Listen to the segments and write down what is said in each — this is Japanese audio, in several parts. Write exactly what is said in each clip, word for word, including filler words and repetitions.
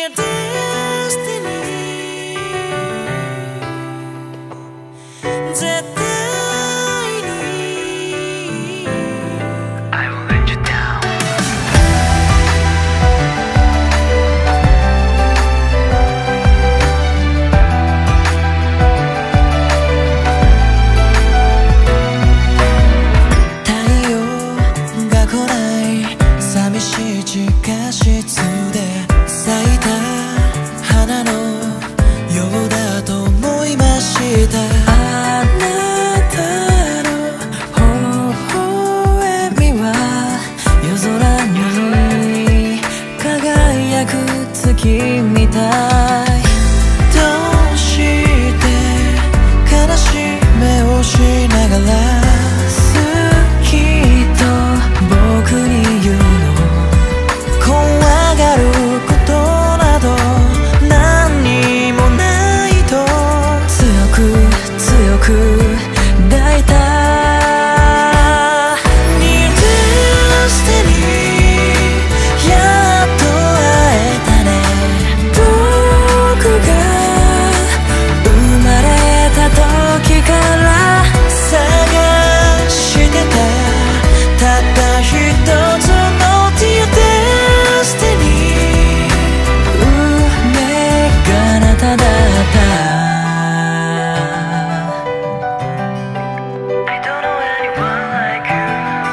Dear Destiny 絶対に I won't let you down 太陽が来ない寂しい地下室で咲いた花のようだと思いました。あなたの微笑みは夜空に輝く月みたい。どうして悲しい目をしながら好きと僕に言うの。怖がることなど何にもないと強く強く抱いた。 Dear Destiny やっと会えたね。僕が生まれた時から探してたたった一つの Dear Destiny 運命があなただった。 I don't know anyone like you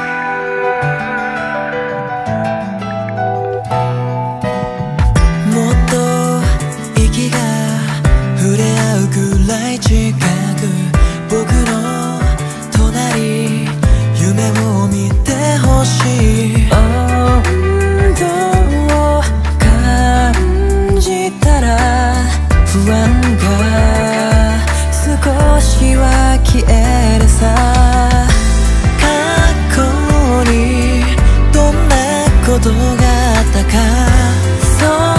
もっと息が触れ合うくらい近く僕の隣夢を見てほしい。温度を感じたら不安が少しは消えるさ。過去にどんなことがあったかそ